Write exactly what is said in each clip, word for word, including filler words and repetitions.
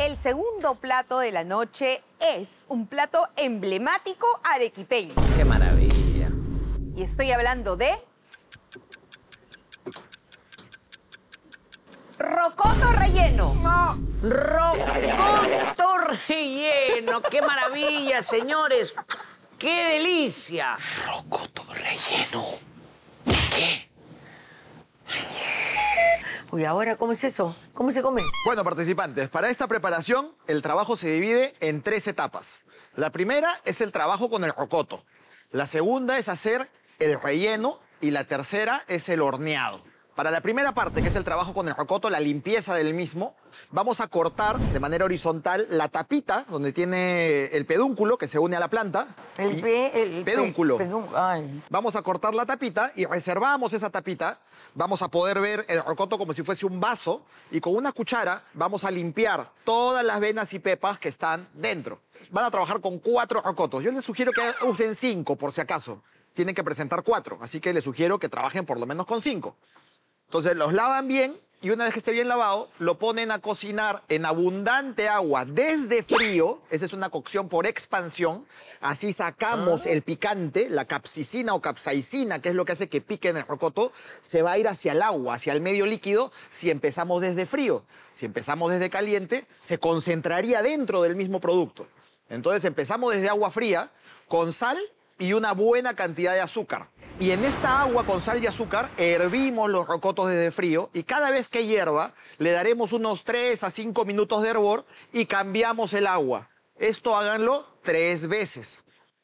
El segundo plato de la noche es un plato emblemático arequipeño. ¡Qué maravilla! Y estoy hablando de... rocoto relleno. ¡No! ¡Rocoto relleno! ¡Qué maravilla, señores! ¡Qué delicia! Rocoto relleno. ¿Qué? Uy, ahora, ¿cómo es eso? ¿Cómo se come? Bueno, participantes, para esta preparación el trabajo se divide en tres etapas. La primera es el trabajo con el rocoto. La segunda es hacer el relleno y la tercera es el horneado. Para la primera parte, que es el trabajo con el rocoto, la limpieza del mismo, vamos a cortar de manera horizontal la tapita donde tiene el pedúnculo que se une a la planta. El, pe, el pedúnculo. Pe, pedún, ay. Vamos a cortar la tapita y reservamos esa tapita. Vamos a poder ver el rocoto como si fuese un vaso y con una cuchara vamos a limpiar todas las venas y pepas que están dentro. Van a trabajar con cuatro rocotos. Yo les sugiero que usen cinco por si acaso. Tienen que presentar cuatro, así que les sugiero que trabajen por lo menos con cinco. Entonces los lavan bien y una vez que esté bien lavado, lo ponen a cocinar en abundante agua desde frío. Esa es una cocción por expansión. Así sacamos ah. el picante, la capsicina o capsaicina, que es lo que hace que pique en el rocoto, se va a ir hacia el agua, hacia el medio líquido, si empezamos desde frío. Si empezamos desde caliente, se concentraría dentro del mismo producto. Entonces empezamos desde agua fría, con sal y una buena cantidad de azúcar. Y en esta agua con sal y azúcar hervimos los rocotos desde frío y cada vez que hierva le daremos unos tres a cinco minutos de hervor y cambiamos el agua. Esto háganlo tres veces.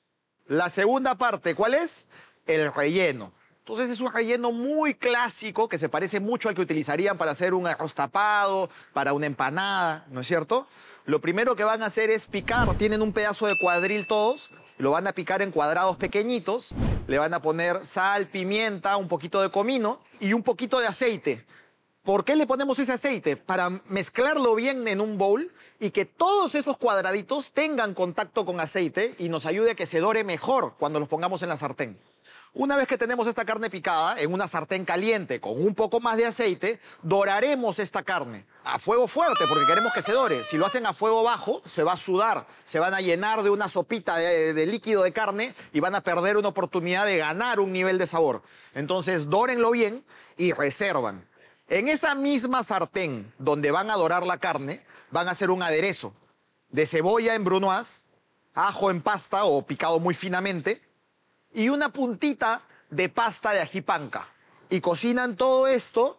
La segunda parte, ¿cuál es? El relleno. Entonces es un relleno muy clásico que se parece mucho al que utilizarían para hacer un arroz tapado, para una empanada, ¿no es cierto? Lo primero que van a hacer es picar. Tienen un pedazo de cuadril todos, lo van a picar en cuadrados pequeñitos. Le van a poner sal, pimienta, un poquito de comino y un poquito de aceite. ¿Por qué le ponemos ese aceite? Para mezclarlo bien en un bowl y que todos esos cuadraditos tengan contacto con aceite y nos ayude a que se dore mejor cuando los pongamos en la sartén. Una vez que tenemos esta carne picada en una sartén caliente con un poco más de aceite, doraremos esta carne a fuego fuerte porque queremos que se dore. Si lo hacen a fuego bajo, se va a sudar, se van a llenar de una sopita de, de líquido de carne y van a perder una oportunidad de ganar un nivel de sabor. Entonces, dórenlo bien y reservan. En esa misma sartén donde van a dorar la carne, van a hacer un aderezo de cebolla en brunoise, ajo en pasta o picado muy finamente, y una puntita de pasta de ají panca. Y cocinan todo esto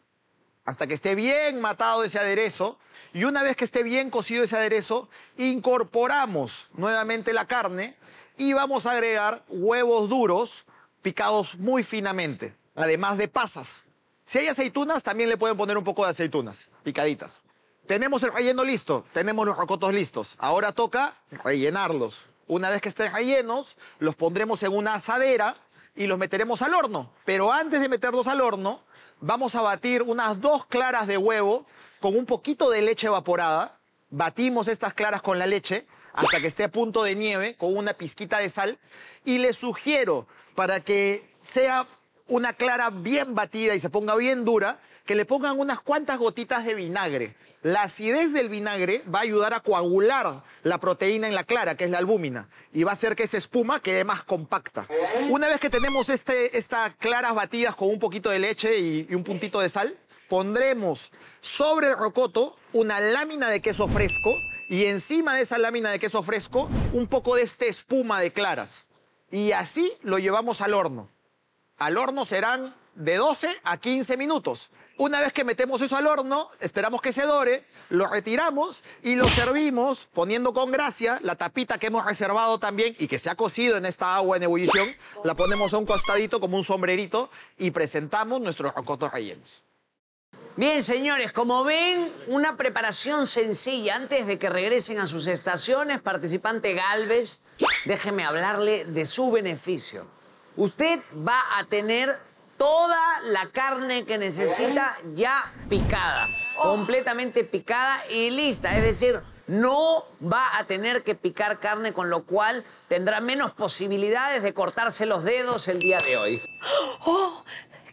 hasta que esté bien matado ese aderezo. Y una vez que esté bien cocido ese aderezo, incorporamos nuevamente la carne y vamos a agregar huevos duros picados muy finamente, además de pasas. Si hay aceitunas, también le pueden poner un poco de aceitunas picaditas. Tenemos el relleno listo, tenemos los rocotos listos. Ahora toca rellenarlos. Una vez que estén rellenos, los pondremos en una asadera y los meteremos al horno. Pero antes de meterlos al horno, vamos a batir unas dos claras de huevo con un poquito de leche evaporada. Batimos estas claras con la leche hasta que esté a punto de nieve con una pizquita de sal. Y les sugiero, para que sea una clara bien batida y se ponga bien dura, que le pongan unas cuantas gotitas de vinagre. La acidez del vinagre va a ayudar a coagular la proteína en la clara, que es la albúmina, y va a hacer que esa espuma quede más compacta. Una vez que tenemos este, estas claras batidas con un poquito de leche y, y un puntito de sal, pondremos sobre el rocoto una lámina de queso fresco y encima de esa lámina de queso fresco un poco de esta espuma de claras. Y así lo llevamos al horno. Al horno serán de doce a quince minutos. Una vez que metemos eso al horno, esperamos que se dore, lo retiramos y lo servimos poniendo con gracia la tapita que hemos reservado también y que se ha cocido en esta agua en ebullición. La ponemos a un costadito como un sombrerito y presentamos nuestros rocotos rellenos. Bien, señores, como ven, una preparación sencilla. Antes de que regresen a sus estaciones, participante Galvez, déjeme hablarle de su beneficio. Usted va a tener toda la carne que necesita ya picada, completamente picada y lista. Es decir, no va a tener que picar carne, con lo cual tendrá menos posibilidades de cortarse los dedos el día de hoy. ¡Oh!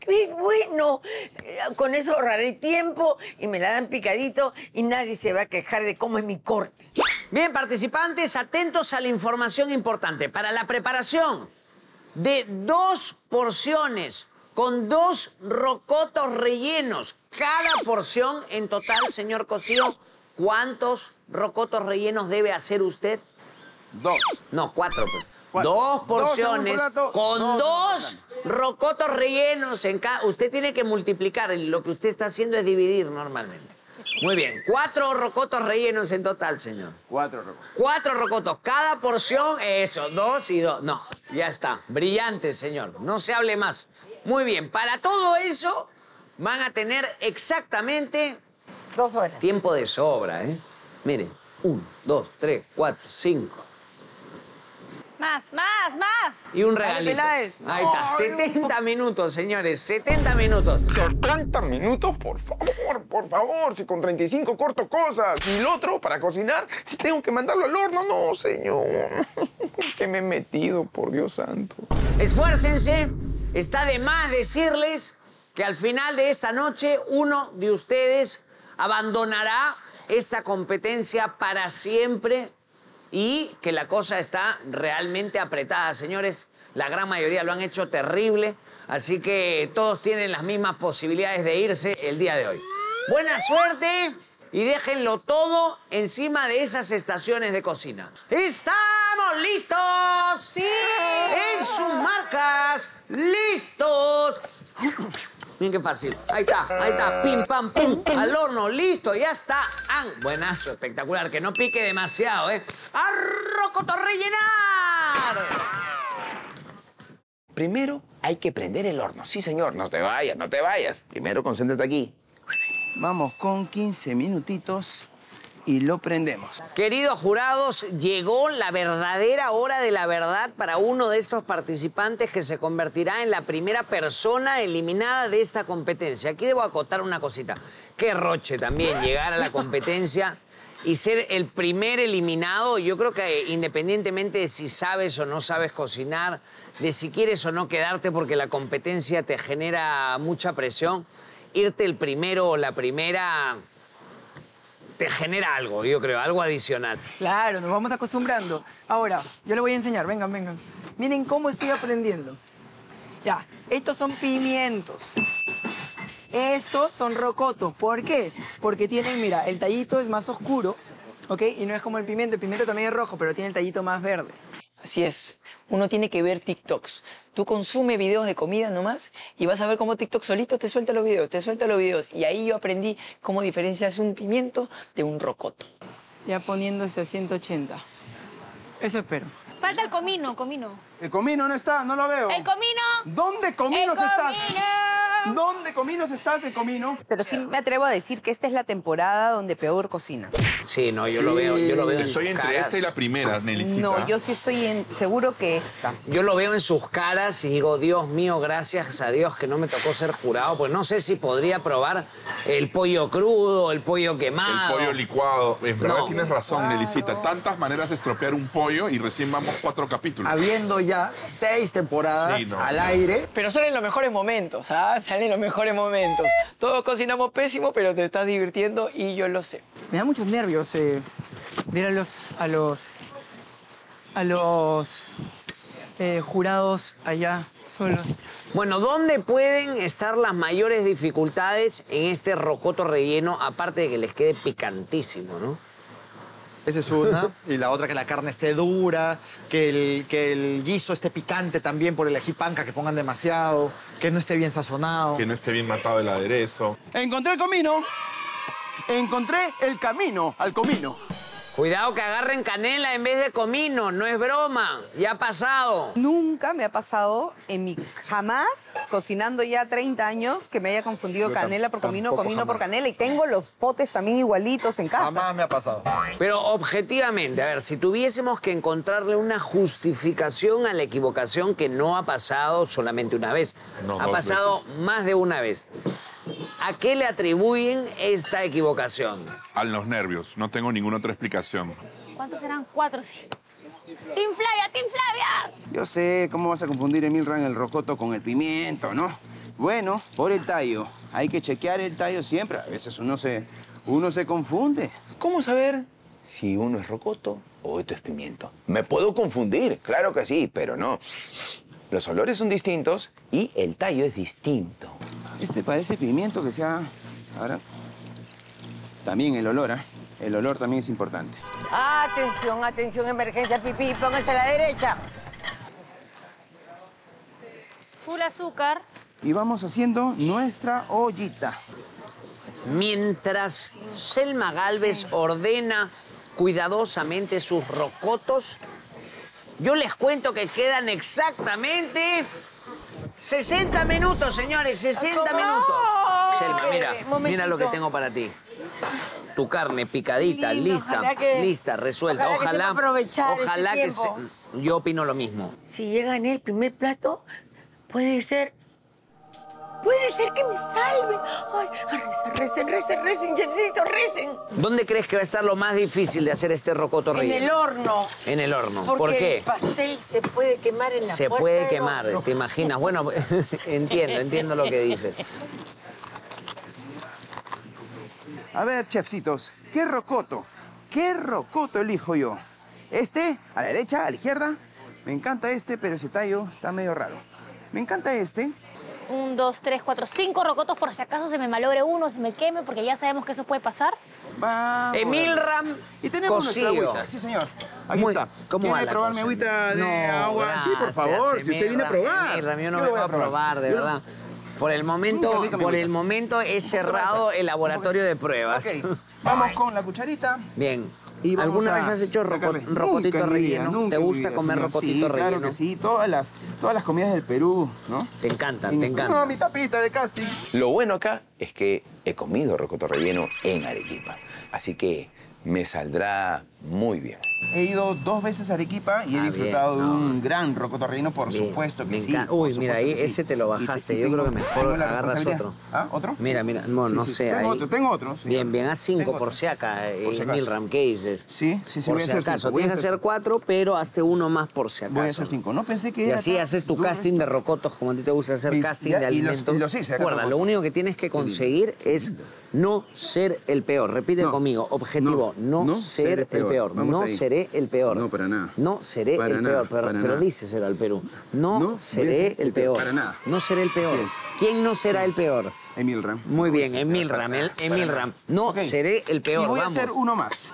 qué bueno. Con eso ahorraré tiempo y me la dan picadito y nadie se va a quejar de cómo es mi corte. Bien, participantes, atentos a la información importante. Para la preparación de dos porciones con dos rocotos rellenos, cada porción en total, señor Cosío, ¿cuántos rocotos rellenos debe hacer usted? Dos. No, cuatro, pues. Cuatro. Dos porciones Dos en un plato, con dos dos, en un rocotos rellenos en cada... Usted tiene que multiplicar. Lo que usted está haciendo es dividir normalmente. Muy bien. Cuatro rocotos rellenos en total, señor. Cuatro rocotos. Cuatro rocotos. Cada porción, eso, dos y dos. No, ya está. Brillante, señor. No se hable más. Muy bien. Para todo eso van a tener exactamente... Dos horas. Tiempo de sobra, ¿eh? Miren. Uno, dos, tres, cuatro, cinco. Más, más, más. Y un regalito. Peláez. Ahí está, setenta minutos, señores, setenta minutos. setenta minutos, por favor, por favor. Si con treinta y cinco corto cosas. Y el otro, para cocinar, si tengo que mandarlo al horno, no, señor. ¿Qué me he metido, por Dios santo? Esfuércense. Está de más decirles que al final de esta noche uno de ustedes abandonará esta competencia para siempre y que la cosa está realmente apretada. Señores, la gran mayoría lo han hecho terrible, así que todos tienen las mismas posibilidades de irse el día de hoy. Buena suerte y déjenlo todo encima de esas estaciones de cocina. ¡Estamos listos! ¡Sí! En sus marcas, ¡listos! Miren qué fácil. Ahí está, ahí está. Pim, pam, pum. Al horno, listo, ya está. ¡An! Buenazo, espectacular. Que no pique demasiado, ¿eh? ¡A rocoto rellenar! Primero hay que prender el horno. Sí, señor, no te vayas, no te vayas. Primero concéntrate aquí. Vamos con quince minutitos y lo prendemos. Queridos jurados, llegó la verdadera hora de la verdad para uno de estos participantes que se convertirá en la primera persona eliminada de esta competencia. Aquí debo acotar una cosita. Qué roche también llegar a la competencia y ser el primer eliminado. Yo creo que independientemente de si sabes o no sabes cocinar, de si quieres o no quedarte porque la competencia te genera mucha presión, irte el primero o la primera te genera algo, yo creo, algo adicional. Claro, nos vamos acostumbrando. Ahora, yo les voy a enseñar, vengan, vengan. Miren cómo estoy aprendiendo. Ya, estos son pimientos. Estos son rocotos. ¿Por qué? Porque tienen, mira, el tallito es más oscuro, ¿ok? Y no es como el pimiento. El pimiento también es rojo, pero tiene el tallito más verde. Así es. Uno tiene que ver TikToks. Tú consume videos de comida nomás y vas a ver cómo TikTok solito te suelta los videos, te suelta los videos. Y ahí yo aprendí cómo diferencias un pimiento de un rocoto. Ya poniéndose a ciento ochenta. Eso espero. Falta el comino, comino. ¿El comino no está? No lo veo. ¡El comino! ¿Dónde cominos ¡El estás? comino! ¿Dónde cominos estás, el comino? Pero sí me atrevo a decir que esta es la temporada donde peor cocina. Sí, no, yo lo veo, yo lo veo en Estoy sus entre caras. esta y la primera, Nelicita. No, yo sí estoy en, seguro que esta. Yo lo veo en sus caras y digo, Dios mío, gracias a Dios que no me tocó ser jurado, pues no sé si podría probar el pollo crudo, el pollo El quemado. pollo licuado. En verdad No. tienes razón, Nelicita. Tantas maneras de estropear un pollo y recién vamos cuatro capítulos. Habiendo ya seis temporadas Sí, no. al aire, Pero salen los mejores momentos, ¿ah? Salen los mejores momentos. Todos cocinamos pésimo, pero te estás divirtiendo y yo lo sé. Me da muchos nervios eh, ver a los, a los, a los eh, jurados allá solos. Bueno, ¿dónde pueden estar las mayores dificultades en este rocoto relleno, aparte de que les quede picantísimo, ¿no? esa es una. Y la otra, que la carne esté dura, que el, que el guiso esté picante también por el ají panca, que pongan demasiado, que no esté bien sazonado. Que no esté bien matado el aderezo. Encontré el comino. Encontré el camino al comino. Cuidado que agarren canela en vez de comino, no es broma, ya ha pasado. Nunca me ha pasado en mi... Jamás, cocinando ya treinta años, que me haya confundido Yo canela por tam- comino, tampoco comino por jamás. canela. Y tengo los potes también igualitos en casa. Jamás me ha pasado. Pero objetivamente, a ver, si tuviésemos que encontrarle una justificación a la equivocación que no ha pasado solamente una vez, No, ha dos pasado veces. más de una vez. ¿A qué le atribuyen esta equivocación? A los nervios. No tengo ninguna otra explicación. ¿Cuántos serán? Cuatro, sí. ¡Team Flavia, Team Flavia! Yo sé cómo vas a confundir, Emilran, el rocoto con el pimiento, ¿no? Bueno, por el tallo. Hay que chequear el tallo siempre. A veces uno se, uno se confunde. ¿Cómo saber si uno es rocoto o esto es pimiento? Me puedo confundir, claro que sí, pero no. Los olores son distintos y el tallo es distinto. Este parece pimiento que sea... Ahora... También el olor, ¿ah? ¿eh? El olor también es importante. Atención, atención, emergencia, pipí, póngase a la derecha. Full azúcar. Y vamos haciendo nuestra ollita. Mientras Selma Gálvez ordena cuidadosamente sus rocotos, yo les cuento que quedan exactamente sesenta minutos, señores, sesenta minutos. Selma, mira, mira lo que tengo para ti. Tu carne picadita, Lindo, lista, que, lista, resuelta. Ojalá, Ojalá, que, aprovechar ojalá este que se... Yo opino lo mismo. Si llega en el primer plato, puede ser... Puede ser que me salve. Ay, recen, recen, recen, recen, chefcito, recen. ¿Dónde crees que va a estar lo más difícil de hacer este rocoto relleno? En el horno. En el horno. Porque ¿Por qué? el pastel se puede quemar en la Se puerta puede del quemar, horno. ¿te imaginas? Bueno, entiendo, entiendo lo que dices. A ver, chefcitos, ¿qué rocoto? ¿Qué rocoto elijo yo? ¿Este? ¿A la derecha? ¿A la izquierda? Me encanta este, pero ese tallo está medio raro. Me encanta este. Un, dos, tres, cuatro, cinco rocotos por si acaso se me malogre uno, se me queme, porque ya sabemos que eso puede pasar. Vamos. Emilram Y tenemos Cosío. nuestra agüita. Sí, señor. Aquí Muy- está. ¿Cómo va ¿Quiere la probar mi cosa? agüita de No, agua? Sí, por gracias, favor. Si usted viene a Emilram, probar. Emilram, yo no Yo lo vengo voy a probar, de Yo- verdad. Por el momento, Muy rica mi por el agüita. momento he cerrado el laboratorio de pruebas. Ok, vamos con la cucharita. Bien. Y vamos ¿Alguna a vez has hecho roco- sacarle. rocotito Nunca en mi vida, relleno? nunca ¿Te en mi gusta vida, comer señor. rocotito Sí, relleno? claro que sí. Todas las, todas las comidas del Perú, ¿no? Te encantan, Y- te encantan. No, mi tapita de casting. Lo bueno acá es que he comido rocoto relleno en Arequipa, así que me saldrá muy bien. He ido dos veces a Arequipa y he Ah, disfrutado bien, de no. un gran rocoto relleno, por Bien, supuesto que me sí. encanta. por Uy, supuesto mira, ahí que sí. ese te lo Y- bajaste. y Yo tengo- creo que mejor tengo la agarras responsabilidad. otro. ¿Ah, otro? Mira, mira, no, Sí, no sí, sé. Tengo ahí- otro, tengo otro. señor. Bien, bien, haz cinco Tengo por otro. si acá, Por si eh, acaso. Milram, ¿qué dices? Sí, sí, sí, Por voy a si hacer acaso, cinco, voy a tienes que hacer hacer cuatro, pero hazte uno más por si acaso. Voy a hacer cinco. No pensé que Y era así tan haces tu duro casting esto. de rocotos, como a ti te gusta hacer Y- casting ya, de y los- alimentos. y los hice acá, Recuerda, lo rocotos. único que tienes que conseguir es no ser el peor. Repite No, conmigo, objetivo, no, no ser el peor. Vamos No ahí. seré el peor. No, para nada. No seré Para el nada, peor, pero, para pero nada. díceselo al Perú. No, No voy a seré ser el el peor, peor. para nada. No seré el peor. Así es. ¿Quién no será el peor? Emilram. Muy No voy a bien, ser Emilram, peor. el- Emilram. No Ok. seré el peor, Y voy vamos. a hacer uno más.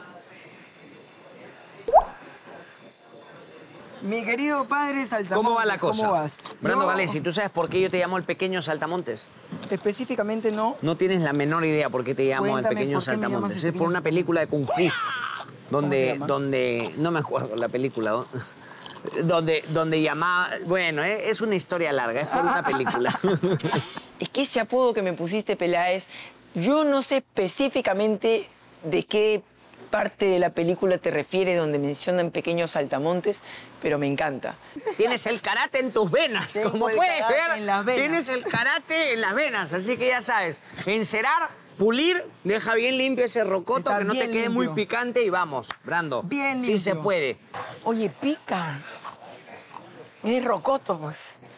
Mi querido padre Saltamontes. ¿Cómo va la cosa? ¿Cómo vas? Brando Yo, Valesi, ¿tú sabes por qué yo te llamo el pequeño Saltamontes? Específicamente no. No tienes la menor idea por qué te llamo el Cuéntame, pequeño ¿por qué me llamas Saltamontes. el Es por pequeño una película de Kung Fu. Donde, se llama? donde, no me acuerdo la película, ¿no? donde, donde llamaba, bueno, eh, es una historia larga, es por una película. Es que ese apodo que me pusiste, Peláez, yo no sé específicamente de qué parte de la película te refieres donde mencionan pequeños saltamontes, pero me encanta. Tienes el karate en tus venas, Tengo como el puedes karate ver. en las venas. Tienes el karate en las venas, así que ya sabes, encerar, pulir, deja bien limpio ese rocoto, Está que no te bien quede muy limpio. picante y vamos, Brando. Bien Sí se limpio. puede. Oye, pica. Es rocoto, pues.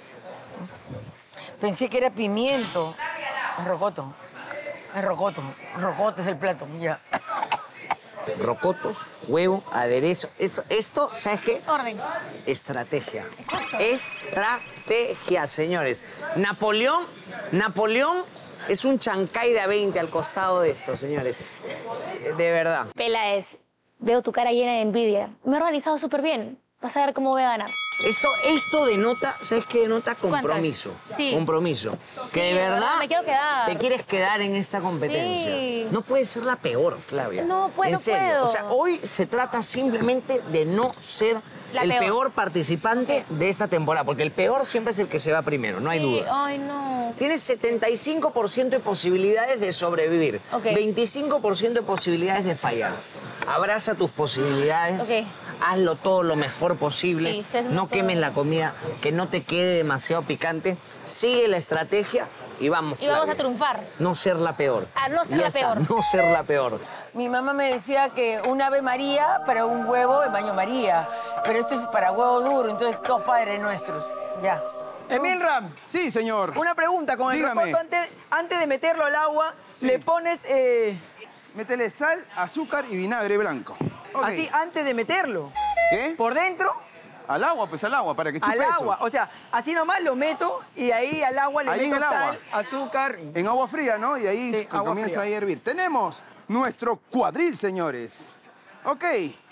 Pensé que era pimiento. Es rocoto. Es rocoto. Rocoto es el plato, ya. Rocotos, huevo, aderezo. Esto, esto, ¿sabes qué? Orden. Estrategia. Estrategia, señores. Napoleón, Napoleón es un chancay de a veinte al costado de esto, señores. De verdad. Peláez, veo tu cara llena de envidia. Me he organizado súper bien. Vas a ver cómo voy a ganar. Esto, esto denota, ¿sabes qué denota? ¿Cuántas? Compromiso. Sí. Compromiso. Que de de verdad, verdad, me quiero quedar. te quieres quedar en esta competencia. Sí. No puedes ser la peor, Flavia. No, pues, en no serio. puedo. O sea, hoy se trata simplemente de no ser La el peor. peor. participante de esta temporada, porque el peor siempre es el que se va primero, no hay Sí, duda. Ay, no. Tienes setenta y cinco por ciento de posibilidades de sobrevivir, Ok. veinticinco por ciento de posibilidades de fallar. Abraza tus posibilidades, Ok. hazlo todo lo mejor posible, Sí, estoy haciendo no todo. quemes la comida, que no te quede demasiado picante, sigue la estrategia y vamos, Y vamos Flavia. a triunfar. No ser la peor. A no ser Ya la está, peor. no ser la peor. Mi mamá me decía que un ave María para un huevo de baño María. Pero esto es para huevo duro, entonces todos padres nuestros. Ya. Emirra. Sí, señor. Una pregunta. Con el Dígame. rocoto, antes, antes de meterlo al agua, le pones... Eh, Métele sal, azúcar y vinagre blanco. Ok. Así, antes de meterlo. ¿Qué? Por dentro, Al agua, pues al agua, para que chupe al eso. agua. O sea, así nomás lo meto y ahí al agua le Ahí en meto el agua. sal, azúcar. y- En agua fría, ¿no? Y ahí Sí, co- agua comienza fría. a hervir. Tenemos nuestro cuadril, señores. Ok.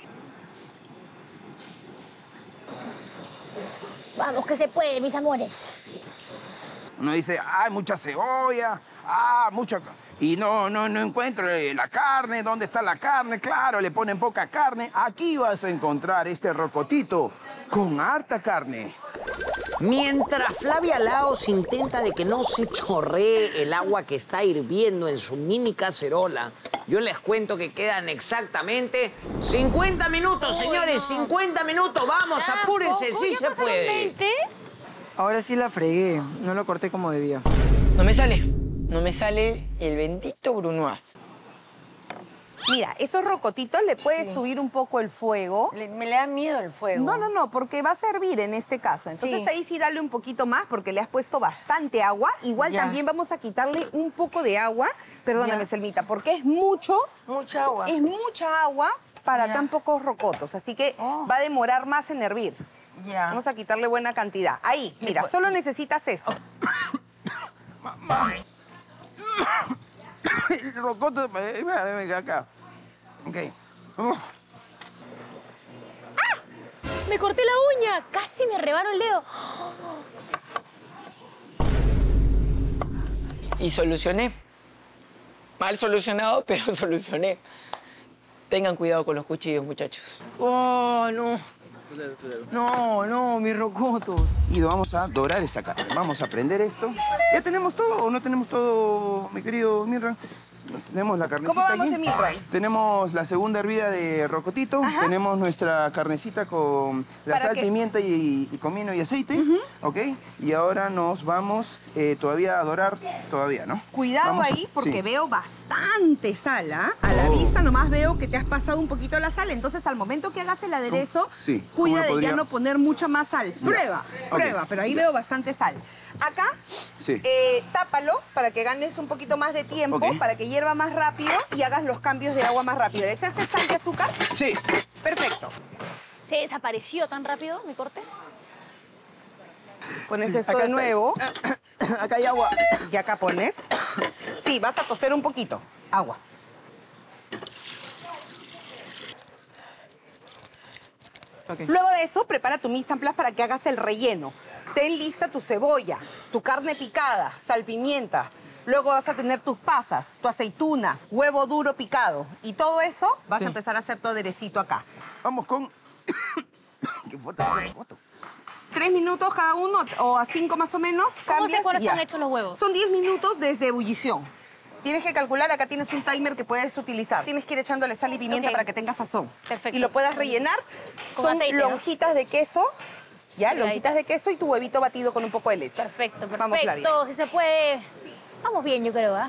Vamos, que se puede, mis amores. Uno dice, ah, mucha cebolla, ah, mucha... ca-". Y no, no, no encuentro eh, la carne, ¿dónde está la carne? Claro, le ponen poca carne. Aquí vas a encontrar este rocotito con harta carne. Mientras Flavia Laos intenta de que no se chorree el agua que está hirviendo en su mini cacerola, yo les cuento que quedan exactamente cincuenta minutos, señores, cincuenta minutos. Vamos, apúrense, sí se puede. Ahora sí la fregué. No lo corté como debía. No me sale. No me sale el bendito brunoise. Mira, esos rocotitos le puedes subir un poco el fuego. Le- me le da miedo el fuego. No, no, no, porque va a servir en este caso. Entonces Sí. ahí sí dale un poquito más porque le has puesto bastante agua. Igual Ya. también vamos a quitarle un poco de agua. Perdóname, Ya. Selmita, porque es mucho, Mucha agua. es mucha agua para Ya. tan pocos rocotos. Así que Oh. va a demorar más en hervir. Ya. Vamos a quitarle buena cantidad. Ahí, mira, solo necesitas eso. El rocoto, eh, venga, venga, acá. Ok. Uf. Me corté la uña. Casi me rebano el dedo. Y solucioné. Mal solucionado, pero solucioné. Tengan cuidado con los cuchillos, muchachos. Oh, no. No, no, mis rocotos. Y vamos a dorar esa carne. Vamos a prender esto. ¿Ya tenemos todo o no tenemos todo, mi querido Mirra? No tenemos la carnecita ¿Cómo vamos, aquí. Emirra? Tenemos la segunda hervida de rocotito. Tenemos nuestra carnecita con la ¿Para sal, qué? pimienta y, y comino y aceite. ¿Ok? Y ahora nos vamos eh, todavía a dorar, todavía, ¿no? Cuidado Vamos- ahí porque sí. veo bastante sal, ¿ah? A la Oh. vista nomás veo que te has pasado un poquito la sal. Entonces al momento que hagas el aderezo, ¿Cómo? Sí. ¿Cómo cuida lo de podría- ya no poner mucha más sal. Prueba, Ok. prueba, pero ahí veo bastante sal. Acá, Sí. eh, tápalo para que ganes un poquito más de tiempo, Ok. para que hierva más rápido y hagas los cambios de agua más rápido. ¿Le echaste sal y azúcar? Sí. Perfecto. ¿Se desapareció tan rápido mi corte? Pones esto Acá de está. nuevo Acá hay agua. y acá pones. Sí, vas a cocer un poquito. Agua. Ok. Luego de eso, prepara tu mise en place para que hagas el relleno. Ten lista tu cebolla, tu carne picada, salpimienta. Luego vas a tener tus pasas, tu aceituna, huevo duro picado. Y todo eso vas Sí. a empezar a hacer tu aderecito acá. Vamos con... Qué fuerte que es el rocoto. Tres minutos cada uno, o a cinco más o menos, ¿Cómo cambias sé cuáles y ya. están hechos los huevos? Son diez minutos desde ebullición. Tienes que calcular, acá tienes un timer que puedes utilizar. Tienes que ir echándole sal y pimienta Ok. para que tenga sazón. Perfecto. Y lo puedas rellenar. Con Son aceite, ¿no? lonjitas de queso, ya, Delgaditas. lonjitas de queso y tu huevito batido con un poco de leche. Perfecto, Vamos, Flavia. perfecto. Si se puede. Vamos bien, yo creo, ¿ah?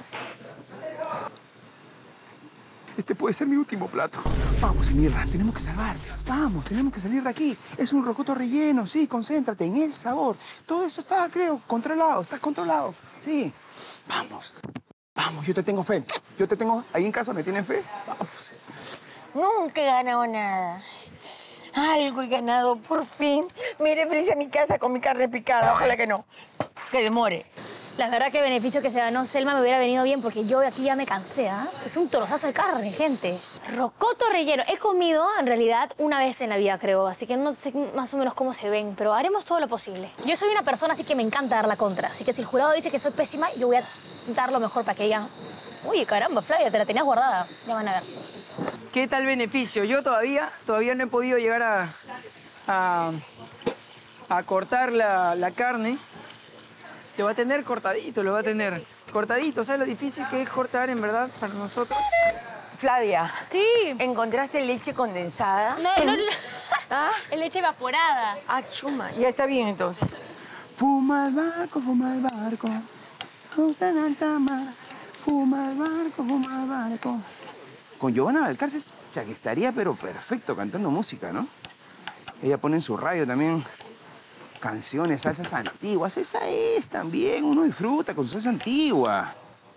Este puede ser mi último plato. Vamos, Emirra, tenemos que salvarte. Vamos, tenemos que salir de aquí. Es un rocoto relleno, sí, concéntrate en el sabor. Todo eso está, creo, controlado, está controlado. Sí, vamos. Vamos, yo te tengo fe. Yo te tengo... ¿Ahí en casa me tienen fe? Vamos. Nunca he ganado nada. Algo he ganado, por fin. Mire, feliz a mi casa con mi carne picada. Ojalá que no. Que demore. La verdad que el beneficio que se ganó Selma me hubiera venido bien porque yo aquí ya me cansé, ¿ah? Es un trozazo de carne, gente. Rocoto relleno. He comido, en realidad, una vez en la vida, creo. Así que no sé más o menos cómo se ven, pero haremos todo lo posible. Yo soy una persona así que me encanta dar la contra. Así que si el jurado dice que soy pésima, yo voy a dar lo mejor para que digan, uy, caramba, Flavia, te la tenías guardada. Ya van a ver. ¿Qué tal beneficio? Yo todavía, todavía no he podido llegar a, a, a cortar la, la carne. Lo va a tener cortadito, lo va a tener cortadito. ¿Sabes lo difícil que es cortar, en verdad, para nosotros? Flavia, Sí. ¿encontraste leche condensada? No, no, no. ¿Ah? Es leche evaporada. Ah, chuma. Ya está bien, entonces. Fuma el barco, fuma el barco. Justa en alta mar. Fuma el barco, fuma el barco. Con Giovanna Valcárcel, cha, que estaría pero perfecto cantando música, ¿no? Ella pone en su radio también canciones, salsas antiguas. Esa es también. Uno disfruta con salsa antigua.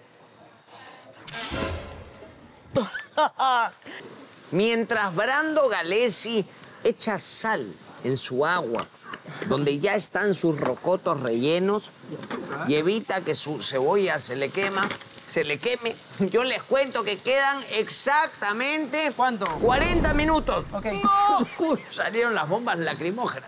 Mientras Brando Galesi echa sal en su agua, donde ya están sus rocotos rellenos, y evita que su cebolla se le quema, se le queme, yo les cuento que quedan exactamente... ¿Cuánto? cuarenta minutos. Ok. ¡No! Uy, salieron las bombas lacrimógenas.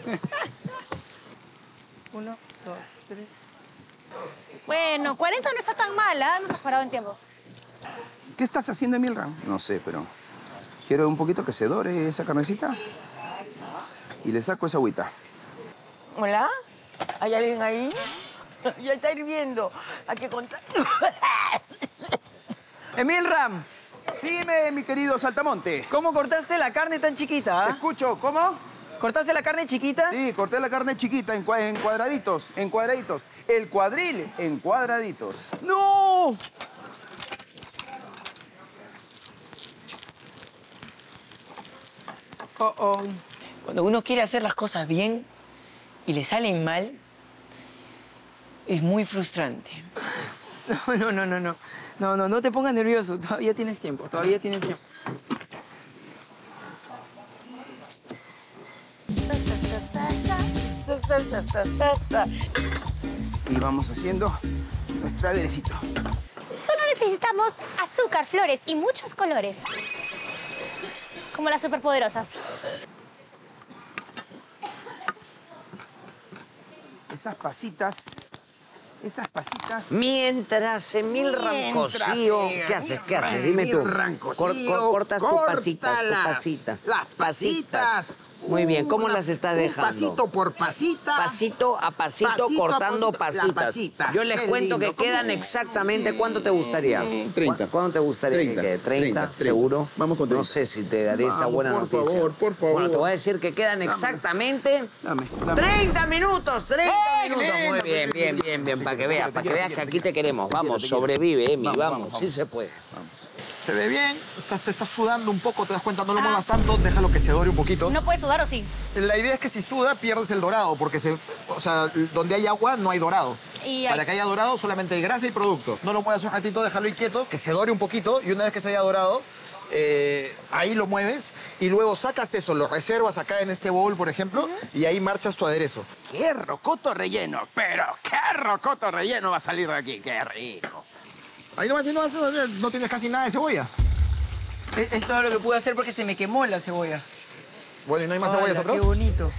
Uno, dos, tres. Bueno, cuarenta no está tan mal, ¿ah? Hemos mejorado en tiempos. ¿Qué estás haciendo, Emilra? No sé, pero quiero un poquito que se dore esa carnecita y le saco esa agüita. ¿Hola? ¿Hay alguien ahí? Ya está hirviendo. Hay que contar. Emilram, Dime, mi querido Saltamonte. ¿cómo cortaste la carne tan chiquita? Te ah? escucho, ¿cómo? ¿Cortaste la carne chiquita? Sí, corté la carne chiquita en, cua- en cuadraditos, en cuadraditos. El cuadril en cuadraditos. ¡No! Oh, oh. Cuando uno quiere hacer las cosas bien y le salen mal, es muy frustrante. No, no, no, no, no. No, no, no te pongas nervioso. Todavía tienes tiempo, todavía tienes tiempo. Sa, sa, sa, sa, sa, sa. Y vamos haciendo nuestro aderecito. Solo necesitamos azúcar, flores y muchos colores. Como las superpoderosas. Esas pasitas, esas pasitas... Mientras Emil Mientras, Rancosío... eh, ¿Qué haces? ¿Qué haces? Dime tú. Emil Rancosío, cortas tu pasita, tu córtalas. pasita. Las pasitas. Muy bien, ¿cómo Una- las estás un dejando? pasito por pasita. Pasito a pasito, Pasito a cortando pasito, las pasitas. pasitas. Yo les Qué cuento lindo. que quedan ¿Cómo? exactamente... ¿Cuánto te gustaría? treinta. ¿Cu- ¿Cuánto te gustaría treinta, que quede? ¿treinta? treinta, ¿Seguro? Vamos con No treinta. sé si te daré esa Vamos, buena por noticia. favor, por favor. Bueno, te voy a decir que quedan exactamente... Dame, dame. ¡treinta minutos! ¡treinta ¡Eh, minutos! qué Muy lindo! bien, bien, bien, bien. Para que veas, para que veas que aquí te queremos. Vamos, sobrevive, Emi, vamos. Sí se puede. Se ve bien, está, se está sudando un poco, te das cuenta, no lo muevas tanto, déjalo que se dore un poquito. ¿No puedes sudar o sí? La idea es que si suda pierdes el dorado, porque se, o sea, donde hay agua no hay dorado. Y hay- Para que haya dorado solamente hay grasa y producto. No lo muevas un ratito, déjalo ahí quieto, que se dore un poquito y una vez que se haya dorado, eh, ahí lo mueves y luego sacas eso, lo reservas acá en este bowl, por ejemplo, y ahí marchas tu aderezo. ¡Qué rocoto relleno! Pero qué rocoto relleno va a salir de aquí. ¡Qué rico! Ahí nomás, ahí nomás, no tienes casi nada de cebolla. Es, es todo lo que pude hacer porque se me quemó la cebolla. Bueno, ¿y no hay más Hola, cebollas atrás? qué bonito.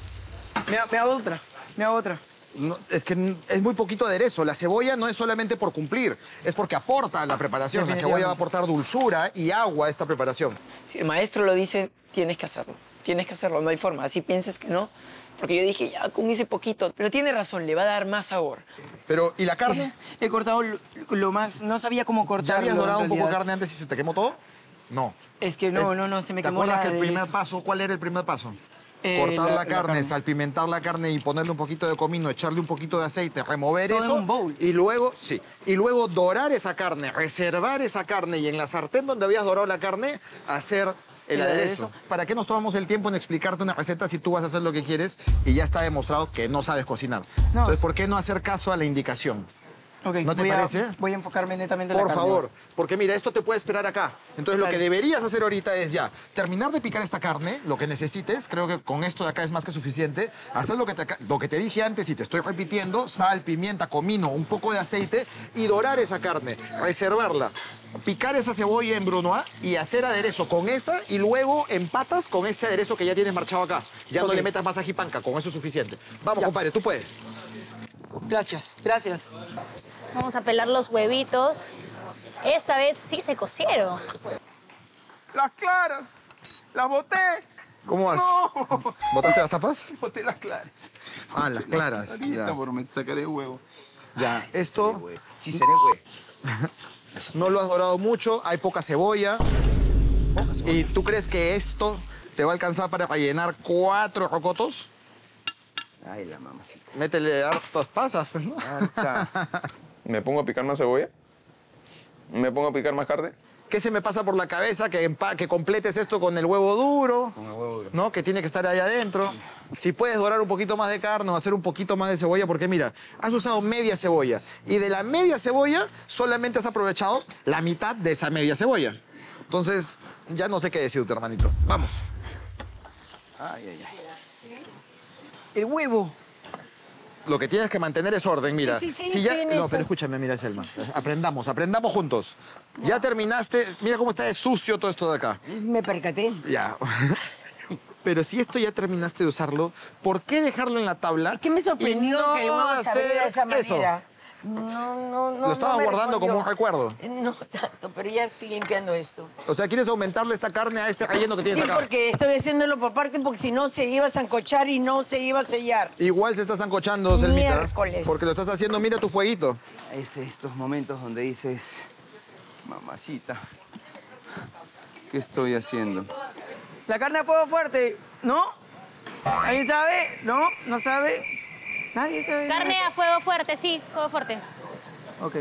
Me, ha- me hago otra, me hago otra. No, es que es muy poquito aderezo. La cebolla no es solamente por cumplir, es porque aporta a la preparación. La cebolla va a aportar dulzura y agua a esta preparación. Si el maestro lo dice, tienes que hacerlo. Tienes que hacerlo, no hay forma. Así piensas que no. Porque yo dije, ya, con ese poquito. Pero tiene razón, le va a dar más sabor. Pero, ¿y la carne? He cortado lo, lo más... No sabía cómo ¿Ya cortarlo. habías dorado en un poco realidad. carne antes y se te quemó todo? No. Es que no, Es- no, no, se me ¿Te quemó acuerdas la que el primer aderezo. paso, cuál era el primer paso? Eh, Cortar la, la- la carne, carne. salpimentar la carne y ponerle un poquito de comino, echarle un poquito de aceite, remover Todo en eso. un bowl. Y luego, sí, y luego dorar esa carne, reservar esa carne y en la sartén donde habías dorado la carne, hacer el, El aderezo. aderezo. ¿Para qué nos tomamos el tiempo en explicarte una receta si tú vas a hacer lo que quieres y ya está demostrado que no sabes cocinar? No, Entonces, sí. ¿por qué no hacer caso a la indicación? Ok, ¿No te voy a- parece? voy a enfocarme netamente en Por la carne. favor, porque mira, esto te puede esperar acá. Entonces lo Dale. que deberías hacer ahorita es ya terminar de picar esta carne, lo que necesites, creo que con esto de acá es más que suficiente. Hacer lo que te, aca- lo que te dije antes y te estoy repitiendo, sal, pimienta, comino, un poco de aceite y dorar esa carne, reservarla. Picar esa cebolla en brunoise y hacer aderezo con esa y luego empatas con este aderezo que ya tienes marchado acá. Ya no Ok. le metas más ajipanca, con eso es suficiente. Vamos, Ya. compadre, tú puedes. Gracias, gracias. Vamos a pelar los huevitos. Esta vez sí se cocieron. ¡Las claras! ¡Las boté! ¿Cómo vas? ¡No! ¿Botaste las tapas? Boté las claras. Ah, las claras. Ahorita, Ya. por me sacaré huevo. Ya, esto Sí, seré huevo. no lo has dorado mucho, hay poca cebolla. ¿Y tú crees que esto te va a alcanzar para rellenar cuatro rocotos? Ay, la mamacita. Métele hartas pasas, pues, ¿no? ¿Me pongo a picar más cebolla? ¿Me pongo a picar más carne? ¿Qué se me pasa por la cabeza? Que, empa- que completes esto con el huevo duro. Con el huevo duro. ¿No? Que tiene que estar ahí adentro. Si puedes dorar un poquito más de carne o hacer un poquito más de cebolla, porque mira, has usado media cebolla. Y de la media cebolla solamente has aprovechado la mitad de esa media cebolla. Entonces, ya no sé qué decirte, hermanito. Vamos. Ay, ay, ay. El huevo. Lo que tienes que mantener es orden, mira. sí, sí, Si ya... estoy en No, esas. pero escúchame, mira, Selma. Aprendamos, aprendamos juntos. Ya terminaste. Mira cómo está de sucio todo esto de acá. Me percaté. Ya. Pero si esto ya terminaste de usarlo, ¿por qué dejarlo en la tabla? ¿Qué me sorprendió y no que el huevo se abriera de esa eso? manera? No, no, no. Lo estabas no me guardando como un respondió. recuerdo. No tanto, pero ya estoy limpiando esto. O sea, ¿quieres aumentarle esta carne a este relleno que Sí, tienes acá? porque estoy haciéndolo por parte, porque si no se iba a zancochar y no se iba a sellar. Igual se está zancochando, Selmita. Miércoles. Porque lo estás haciendo, mira tu fueguito. Es estos momentos donde dices, mamacita, ¿qué estoy haciendo? La carne a fuego fuerte, ¿no? ¿Alguien sabe? ¿No? ¿No sabe? Nadie sabe. Carne a fuego fuerte, sí, fuego fuerte. Ok.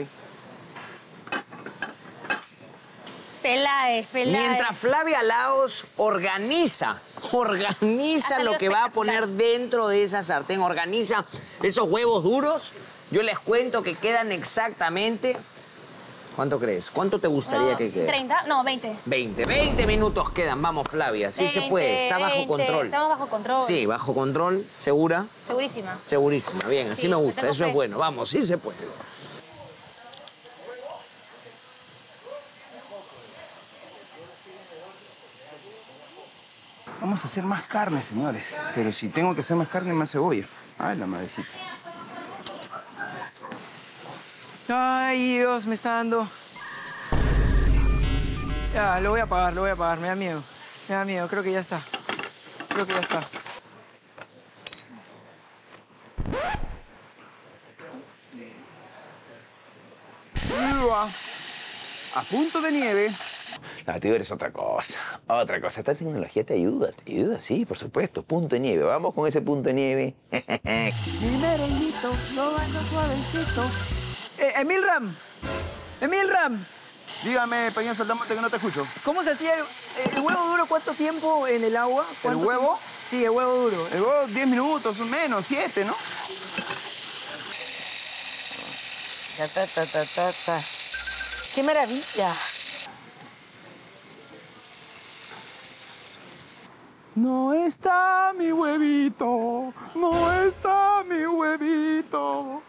Peláez, peláez. Mientras Flavia Laos organiza, organiza Ha lo salido que va a espectacular. poner dentro de esa sartén, organiza esos huevos duros, yo les cuento que quedan exactamente... ¿Cuánto crees? ¿Cuánto te gustaría No, que quede? treinta, no, veinte. veinte. veinte minutos quedan, vamos Flavia, sí se puede, está bajo veinte, control. Estamos bajo control. Sí, bajo control, ¿segura? Segurísima. Segurísima, bien, así Sí, me le gusta, tengo eso fe. es bueno, vamos, sí se puede. Vamos a hacer más carne, señores. Pero si tengo que hacer más carne, más cebolla. Ay, la madrecita. Ay, Dios, me está dando. Ya, lo voy a apagar, lo voy a apagar. Me da miedo. Me da miedo, creo que ya está. Creo que ya está. A punto de nieve. La batidora es otra cosa, otra cosa. Esta tecnología te ayuda, te ayuda, sí, por supuesto. Punto de nieve, vamos con ese punto de nieve. Mi merenguito, lo bailo suavecito. Eh, Emilram. Emilram. Dígame, pequeño saltamonte, que no te escucho. ¿Cómo se hacía el, el huevo duro? ¿Cuánto tiempo en el agua? ¿El ¿Cuánto huevo? tiempo? Sí, el huevo duro. El huevo, diez minutos, menos, siete, ¿no? Ta, ta, ta, ta, ta, ta. ¡Qué maravilla! No está mi huevito, no está mi huevito.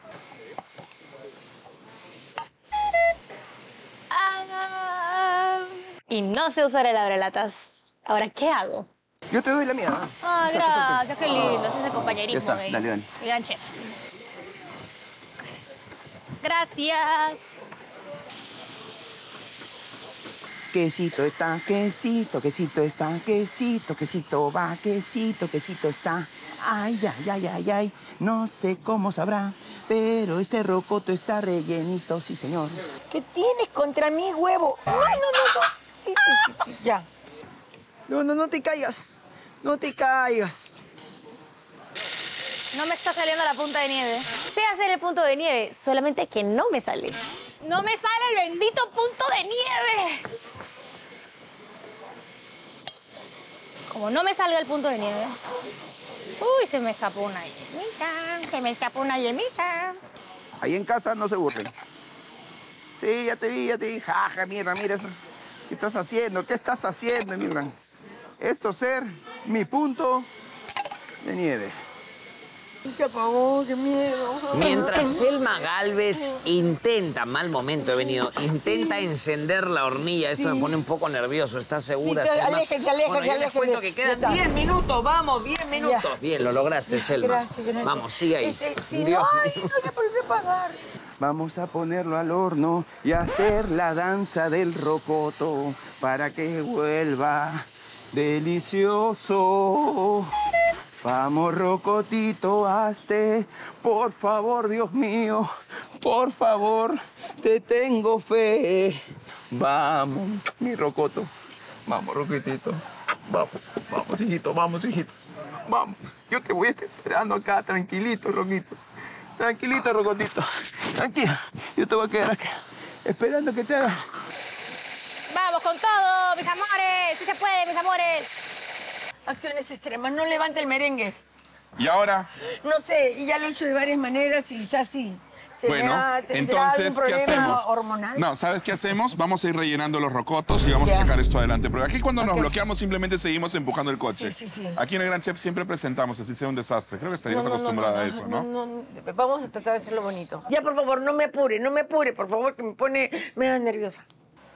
Ah, y no sé usar el abrelatas. Ahora, ¿qué hago? Yo te doy la mía. ¿no? Ah, gracias, qué lindo. Ese es el compañerismo. Ya está, de- dale, dale. de gran chef. Gracias. Quesito está, quesito, quesito está, quesito, quesito va, quesito, quesito está. Ay, ay, ay, ay, ay, no sé cómo sabrá, pero este rocoto está rellenito, sí, señor. ¿Qué tienes contra mí, huevo? No, no, no, no. Sí, sí, sí, sí, ya. No, no, no te caigas. No te caigas. No me está saliendo la punta de nieve. Sé hacer el punto de nieve, solamente que no me sale. No me sale el bendito punto de nieve. Como no me salga el punto de nieve. Uy, se me escapó una yemita. Se me escapó una yemita. Ahí en casa no se burlen. Sí, ya te vi, ya te vi. Jaja, mira, mira. eso. ¿Qué estás haciendo? ¿Qué estás haciendo, mira? Esto ser mi punto de nieve. Se apagó, qué miedo. Mientras Selma Galvez intenta, mal momento he venido, intenta encender la hornilla. Esto me pone un poco nervioso, ¿estás segura, Sí, te- Selma? aléjese, aléjese, bueno, yo les aléjese. cuento que Ya quedan está. diez minutos, vamos, diez minutos. Ya. Bien, lo lograste, Selma. Gracias, gracias. Vamos, sigue ahí. Este, sí, Dios no, ay, mío. no, ya volví a apagar. Vamos a ponerlo al horno y hacer la danza del rocoto para que vuelva delicioso. Vamos, rocotito, hazte, por favor, Dios mío, por favor, te tengo fe. Vamos, mi rocoto, vamos, roquitito, vamos, vamos, hijito, vamos, hijitos, vamos. Yo te voy a estar esperando acá, tranquilito, roquito, tranquilito, rocotito, tranquilo, yo te voy a quedar acá. esperando que te hagas. ¡Vamos con todo, mis amores! ¡Sí se puede, mis amores! Acciones extremas, no levanta el merengue. ¿Y ahora? No sé, y ya lo he hecho de varias maneras y está así. ¿Se Bueno, verá, tendrá entonces, algún ¿qué problema hacemos? hormonal? No, ¿sabes qué hacemos? Vamos a ir rellenando los rocotos y vamos Ya. a sacar esto adelante. Pero aquí cuando nos Ok. bloqueamos simplemente seguimos empujando el coche. Sí, sí, sí. Aquí en el Gran Chef siempre presentamos, así sea un desastre. Creo que estarías No, no, no, acostumbrada no, a eso, ¿no? No, no, vamos a tratar de hacerlo bonito. Ya, por favor, no me apure, no me apure, por favor, que me pone... me da nerviosa.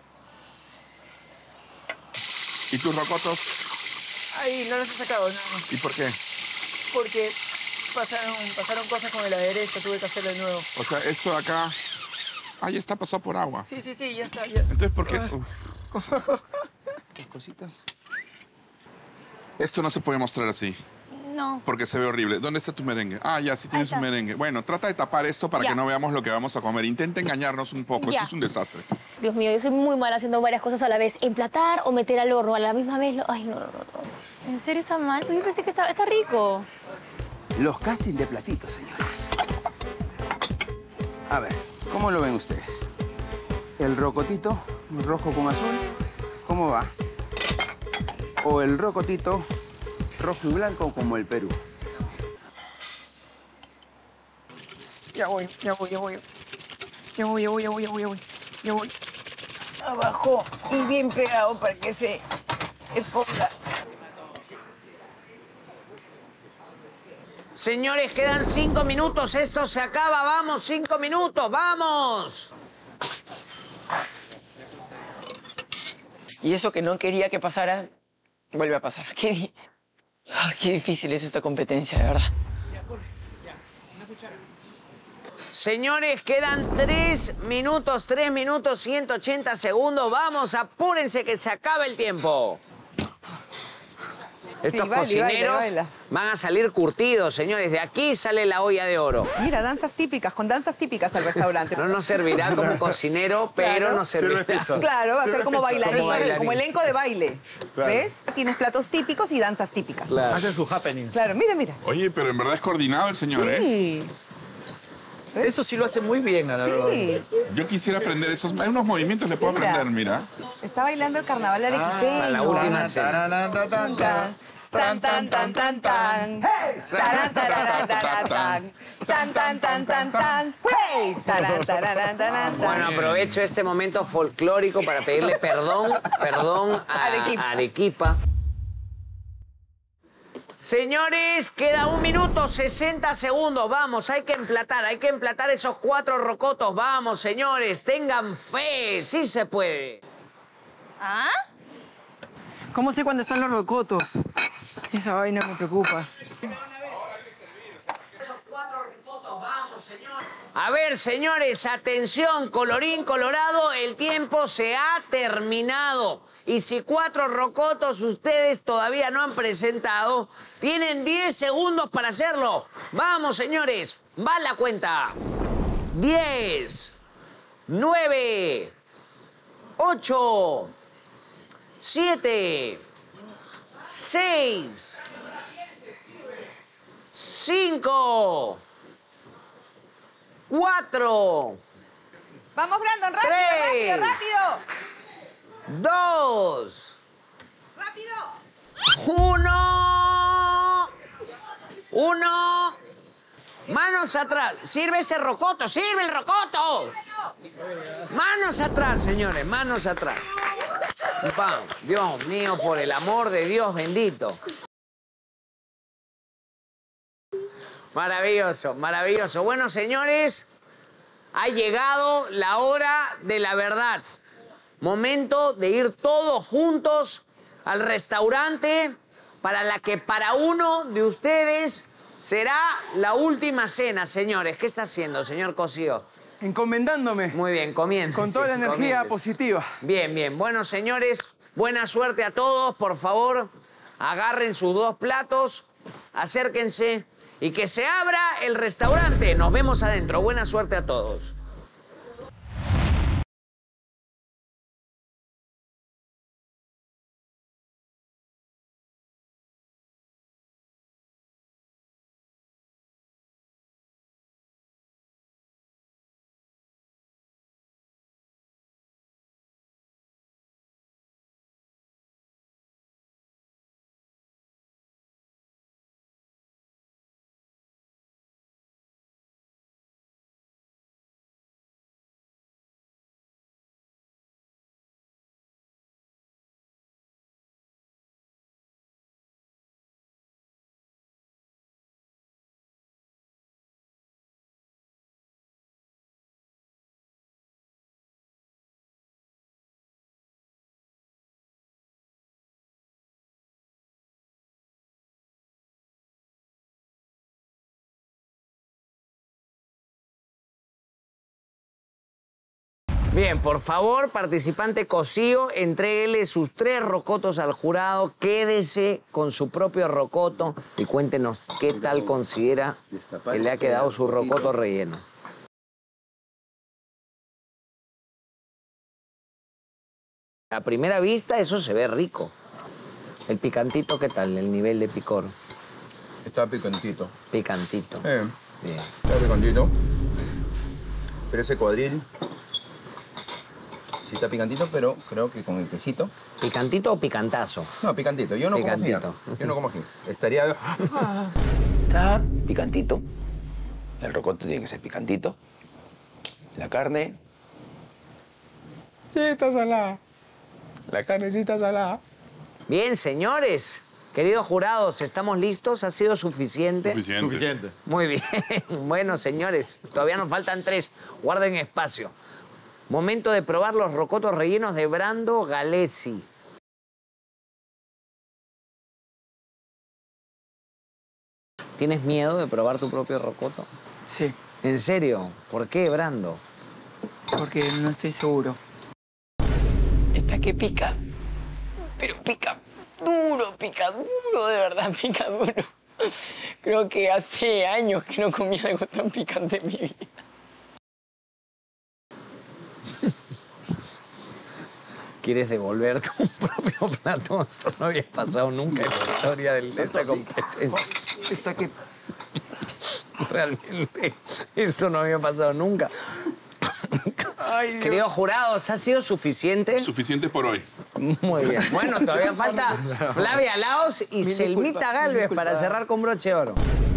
¿Y tus rocotos? Ay, no los he sacado, nada más. ¿Y por qué? Porque pasaron, pasaron cosas con el aderezo, tuve que hacerlo de nuevo. O sea, esto de acá... Ah, ya está pasado por agua. Sí, sí, sí, ya está. Ya. Entonces, ¿por qué? Uf. Las cositas. Esto no se puede mostrar así, No. porque se ve horrible. ¿Dónde está tu merengue? Ah, ya, sí tienes Ahí un está. merengue. Bueno, trata de tapar esto para Ya. que no veamos lo que vamos a comer. Intenta engañarnos un poco. Ya. Esto es un desastre. Dios mío, yo soy muy mala haciendo varias cosas a la vez. Emplatar o meter al horno a la misma vez. lo- Ay, no, no, no. no. ¿En serio está mal? Yo pensé que está, está rico. Los castings de platitos, señores. A ver, ¿cómo lo ven ustedes? El rocotito rojo con azul, ¿cómo va? O el rocotito rojo y blanco como el Perú. Ya voy, ya voy, ya voy. Ya voy, ya voy, ya voy, ya voy, ya voy. Ya voy. Abajo y bien pegado para que se exponga. Señores, quedan cinco minutos. Esto se acaba. Vamos, cinco minutos. ¡Vamos! Y eso que no quería que pasara, vuelve a pasar. Qué, di- Ay, qué difícil es esta competencia, de verdad. Señores, quedan tres minutos, tres minutos, ciento ochenta segundos. Vamos, apúrense que se acaba el tiempo. Estos baila, cocineros baila, baila. van a salir curtidos, señores. De aquí sale la olla de oro. Mira, danzas típicas, con danzas típicas al restaurante. No nos servirá como cocinero, pero Claro. nos servirá. Claro, va a ser como bailarín, Como bailarín. como elenco de baile. ¿Ves? Tienes platos típicos y danzas típicas. Claro, Hacen sus happenings. mira, mira. Oye, pero en verdad es coordinado el señor, ¿eh? Sí, Eso sí lo hace muy bien, Ana. sí. Yo quisiera aprender esos... Hay unos movimientos que puedo Mira. aprender, mira. Está bailando el carnaval arequipeño. Para la última cena. Tan, tan, tan, tan, tan. Taran, tararán, tararán, tan. Tan, tan, tan, tan, tan. ¡Hey! Taran, tararán, tararán, tan. Bueno, aprovecho este momento folclórico para pedirle perdón, perdón a Arequipa. a Arequipa. Señores, queda un minuto, sesenta segundos. Vamos, hay que emplatar, hay que emplatar esos cuatro rocotos. Vamos, señores, tengan fe, sí se puede. ¿Ah? ¿Cómo sé cuándo están los rocotos? Esa vaina me preocupa. A ver, señores, atención, colorín colorado, el tiempo se ha terminado. Y si cuatro rocotos ustedes todavía no han presentado, tienen diez segundos para hacerlo. Vamos, señores, va la cuenta. diez, nueve, ocho, siete, seis, cinco, cuatro, Vamos, Brandon, rápido, Tres. rápido, rápido. dos, ¡Rápido! uno, uno. Manos atrás. Sirve ese rocoto, sirve el rocoto. Manos atrás, señores, manos atrás. Vamos, Dios mío, por el amor de Dios bendito. Maravilloso, maravilloso. Bueno, señores, ha llegado la hora de la verdad. Momento de ir todos juntos al restaurante para la que para uno de ustedes será la última cena, señores. ¿Qué está haciendo, señor Cosío? Encomendándome Muy bien, comiendo. con toda la energía positiva. Bien, bien. Bueno, señores, buena suerte a todos. Por favor, agarren sus dos platos, acérquense y que se abra el restaurante. Nos vemos adentro. Buena suerte a todos. Bien, por favor, participante Cosío, entréguele sus tres rocotos al jurado, quédese con su propio rocoto y cuéntenos qué tal considera que le ha quedado su rocoto relleno. A primera vista eso se ve rico. El picantito, ¿qué tal? El nivel de picor. Está picantito. Picantito. Eh, Bien. Está picantito. Pero ese cuadril sí está picantito, pero creo que con el quesito. ¿Picantito o picantazo? No, picantito. Yo no Picantito. como ají. Yo no como ají. Estaría... Está picantito. El rocoto tiene que ser picantito. La carne... Sí, está salada. La carne sí está salada. Bien, señores. Queridos jurados, ¿estamos listos? ¿Ha sido suficiente? Suficiente. Suficiente. Muy bien. Bueno, señores, todavía nos faltan tres. Guarden espacio. Momento de probar los rocotos rellenos de Brando Galesi. ¿Tienes miedo de probar tu propio rocoto? Sí, ¿En serio? ¿Por qué, Brando? porque no estoy seguro. Esta que pica, pero pica duro, pica duro, de verdad, pica duro. Creo que hace años que no comía algo tan picante en mi vida. ¿Quieres devolver tu propio plato? Esto no había pasado nunca en la historia de esta competencia. Esa que... Realmente, esto no había pasado nunca. Ay, Dios. Queridos jurados, ¿ha sido suficiente? Suficiente por hoy. Muy bien. Bueno, todavía falta Flavia Laos y Mil Selmita disculpas, Galvez mil disculpas. para cerrar con broche de oro.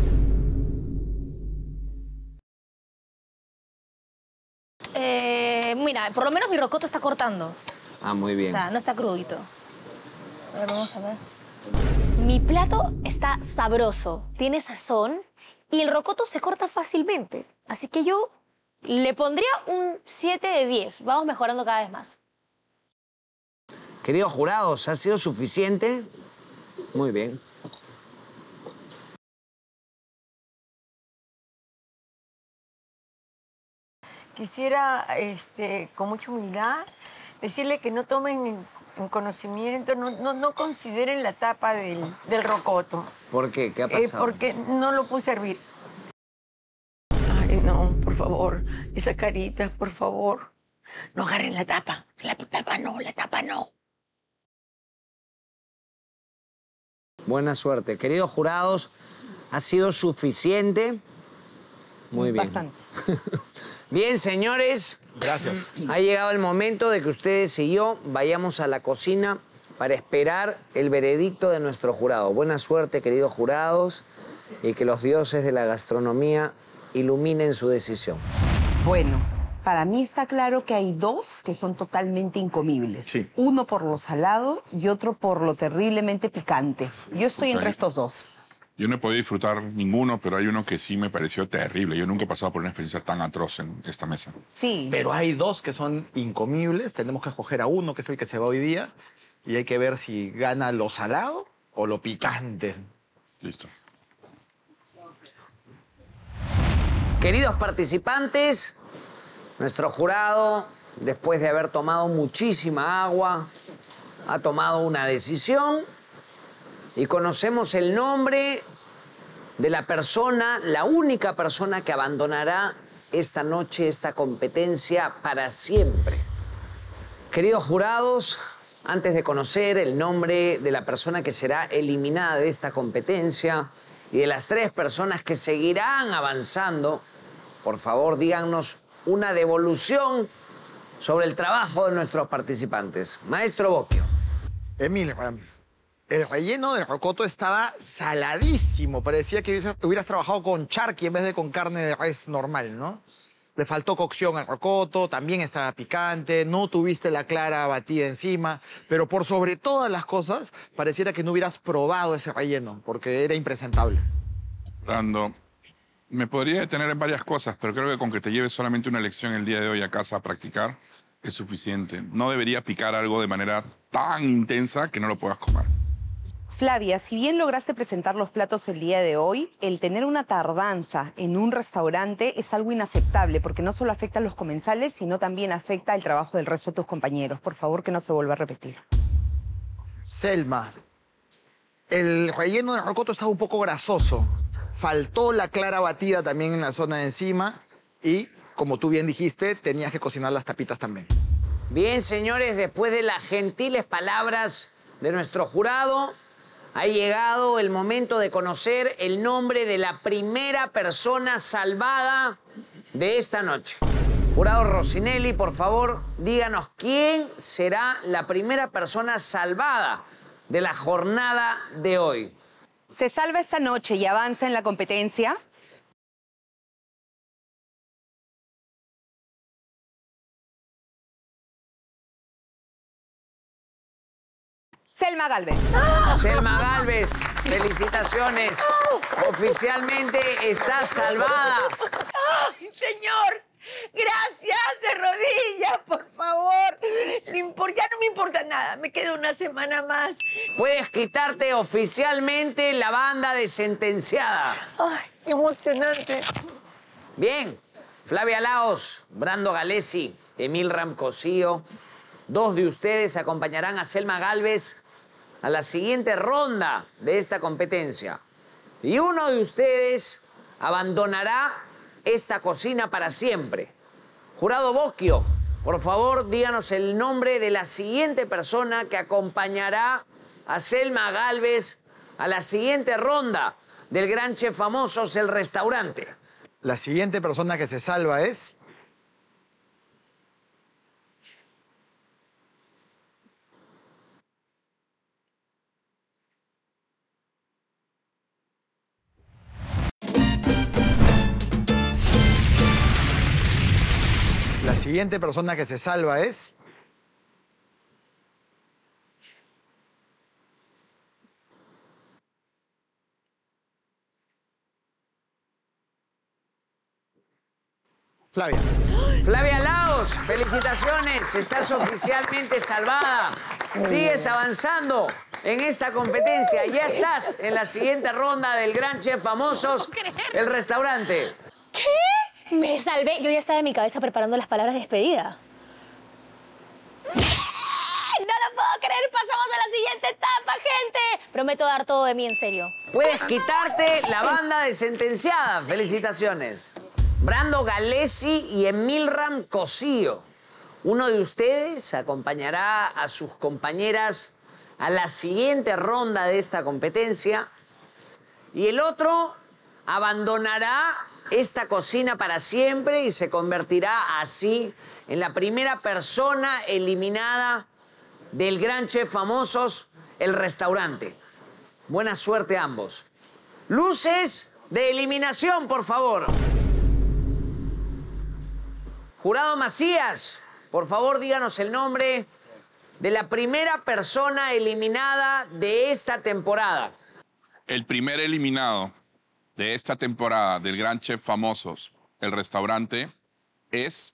Eh, mira, por lo menos mi rocoto está cortando. Ah, muy bien. Está, no está crudito. A ver, vamos a ver. Mi plato está sabroso, tiene sazón y el rocoto se corta fácilmente. Así que yo le pondría un siete de diez. Vamos mejorando cada vez más. Queridos jurados, ¿ha sido suficiente? Muy bien. Quisiera, este, con mucha humildad, decirle que no tomen en, en conocimiento, no, no, no consideren la tapa del, del rocoto. ¿Por qué? ¿Qué ha Eh, pasado? porque no lo puse a hervir. Ay, no, por favor. Esa carita, por favor. No agarren la tapa. La tapa no, la tapa no. Buena suerte. Queridos jurados, ¿ha sido suficiente? Muy bien. Bastantes. Bien, señores. Gracias. Ha llegado el momento de que ustedes y yo vayamos a la cocina para esperar el veredicto de nuestro jurado. Buena suerte, queridos jurados, y que los dioses de la gastronomía iluminen su decisión. Bueno, para mí está claro que hay dos que son totalmente incomibles. Sí. Uno por lo salado y otro por lo terriblemente picante. Yo estoy Ok. entre estos dos. Yo no he podido disfrutar ninguno, pero hay uno que sí me pareció terrible. Yo nunca he pasado por una experiencia tan atroz en esta mesa. Sí. Pero hay dos que son incomibles. Tenemos que escoger a uno, que es el que se va hoy día. Y hay que ver si gana lo salado o lo picante. Listo. Queridos participantes, nuestro jurado, después de haber tomado muchísima agua, ha tomado una decisión y conocemos el nombre de la persona, la única persona que abandonará esta noche, esta competencia para siempre. Queridos jurados, antes de conocer el nombre de la persona que será eliminada de esta competencia y de las tres personas que seguirán avanzando, por favor, díganos una devolución sobre el trabajo de nuestros participantes. Maestro Bocchio. Emil, el relleno del rocoto estaba saladísimo. Parecía que hubieras, hubieras trabajado con charqui en vez de con carne de res normal, ¿no? Le faltó cocción al rocoto, también estaba picante, no tuviste la clara batida encima, pero por sobre todas las cosas, pareciera que no hubieras probado ese relleno, porque era impresentable. Brando, me podría detener en varias cosas, pero creo que con que te lleves solamente una lección el día de hoy a casa a practicar es suficiente. No debería picar algo de manera tan intensa que no lo puedas comer. Flavia, si bien lograste presentar los platos el día de hoy, el tener una tardanza en un restaurante es algo inaceptable porque no solo afecta a los comensales, sino también afecta el trabajo del resto de tus compañeros. Por favor, que no se vuelva a repetir. Selma, el relleno de rocoto estaba un poco grasoso. Faltó la clara batida también en la zona de encima y, como tú bien dijiste, tenías que cocinar las tapitas también. Bien, señores, después de las gentiles palabras de nuestro jurado, ha llegado el momento de conocer el nombre de la primera persona salvada de esta noche. Jurado Rossinelli, por favor, díganos quién será la primera persona salvada de la jornada de hoy. Se salva esta noche y avanza en la competencia Selma Gálvez. Selma Gálvez, felicitaciones. Oficialmente está salvada. ¡Ay, señor! Gracias, de rodillas, por favor. No impor- ya no me importa nada, me quedo una semana más. Puedes quitarte oficialmente la banda de sentenciada. ¡Ay, qué emocionante! Bien, Flavia Laos, Brando Galesi, Emilram Cosío, dos de ustedes acompañarán a Selma Gálvez a la siguiente ronda de esta competencia. Y uno de ustedes abandonará esta cocina para siempre. Jurado Bocchio, por favor, díganos el nombre de la siguiente persona que acompañará a Selma Gálvez a la siguiente ronda del Gran Chef Famosos, el restaurante. La siguiente persona que se salva es... La siguiente persona que se salva es... Flavia. Flavia Laos, felicitaciones, estás oficialmente salvada. Sigues avanzando en esta competencia. Ya estás en la siguiente ronda del Gran Chef Famosos, el restaurante. ¿Qué? Me salvé. Yo ya estaba en mi cabeza preparando las palabras de despedida. ¡No lo puedo creer! ¡Pasamos a la siguiente etapa, gente! Prometo dar todo de mí en serio. Puedes quitarte la banda de sentenciada. Felicitaciones. Brando Galesi y Emilram Cosío. Uno de ustedes acompañará a sus compañeras a la siguiente ronda de esta competencia y el otro abandonará esta cocina para siempre y se convertirá así en la primera persona eliminada del Gran Chef Famosos, el restaurante. Buena suerte a ambos. Luces de eliminación, por favor. Jurado Macías, por favor, díganos el nombre de la primera persona eliminada de esta temporada. El primer eliminado de esta temporada del Gran Chef Famosos, el restaurante, es...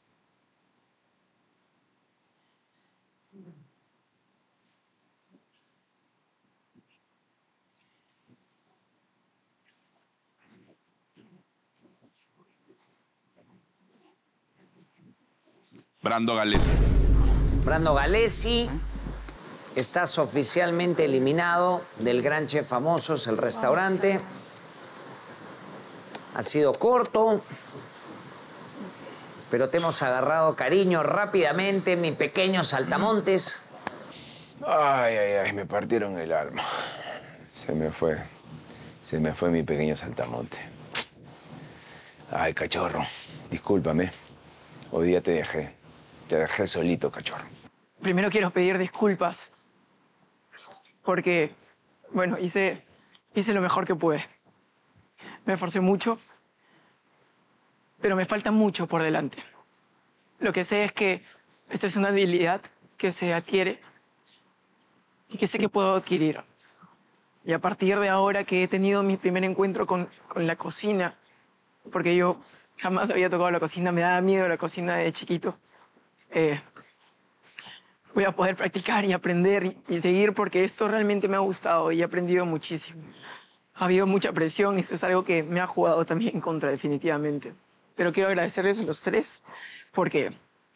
Brando Galesi. Brando Galesi, estás oficialmente eliminado del Gran Chef Famosos, el restaurante. Ha sido corto, pero te hemos agarrado cariño rápidamente, mi pequeño saltamontes. Ay, ay, ay, me partieron el alma. Se me fue. Se me fue mi pequeño saltamonte. Ay, cachorro, discúlpame. Hoy día te dejé. Te dejé solito, cachorro. Primero quiero pedir disculpas. Porque, bueno, hice, hice lo mejor que pude. Me esforcé mucho, pero me falta mucho por delante. Lo que sé es que esta es una habilidad que se adquiere y que sé que puedo adquirir. Y a partir de ahora que he tenido mi primer encuentro con, con la cocina, porque yo jamás había tocado la cocina, me daba miedo la cocina de chiquito, eh, voy a poder practicar y aprender y, y seguir porque esto realmente me ha gustado y he aprendido muchísimo. Ha habido mucha presión y esto es algo que me ha jugado también en contra, definitivamente. Pero quiero agradecerles a los tres porque...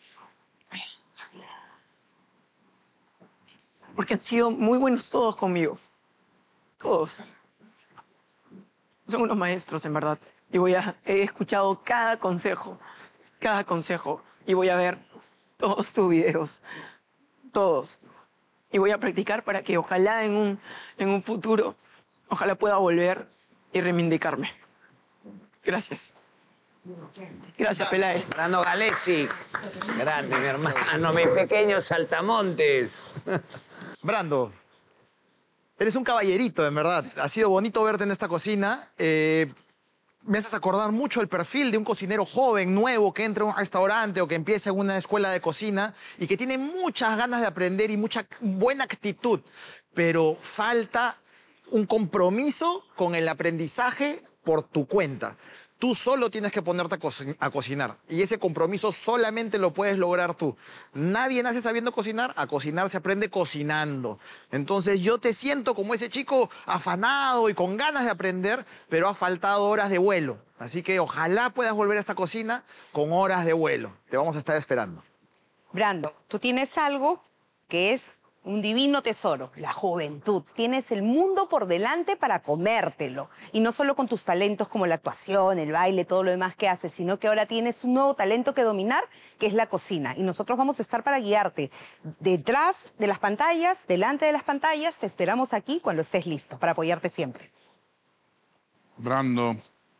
Porque han sido muy buenos todos conmigo. Todos. Son unos maestros, en verdad. Y voy a... He escuchado cada consejo, cada consejo. Y voy a ver todos tus videos. Todos. Y voy a practicar para que ojalá en un, en un futuro, ojalá pueda volver y reivindicarme. Gracias. Gracias, Peláez. Brando Galesi. Grande, mi hermano, mis pequeños saltamontes. Brando, eres un caballerito, en verdad. Ha sido bonito verte en esta cocina. Eh, me haces acordar mucho el perfil de un cocinero joven, nuevo, que entra a un restaurante o que empieza en una escuela de cocina y que tiene muchas ganas de aprender y mucha buena actitud, pero falta un compromiso con el aprendizaje por tu cuenta. Tú solo tienes que ponerte a, co a cocinar y ese compromiso solamente lo puedes lograr tú. Nadie nace sabiendo cocinar, a cocinar se aprende cocinando. Entonces yo te siento como ese chico afanado y con ganas de aprender, pero ha faltado horas de vuelo. Así que ojalá puedas volver a esta cocina con horas de vuelo. Te vamos a estar esperando. Brando, tú tienes algo que es un divino tesoro, la juventud. Tienes el mundo por delante para comértelo. Y no solo con tus talentos como la actuación, el baile, todo lo demás que haces, sino que ahora tienes un nuevo talento que dominar, que es la cocina. Y nosotros vamos a estar para guiarte detrás de las pantallas, delante de las pantallas. Te esperamos aquí cuando estés listo, para apoyarte siempre. Brando,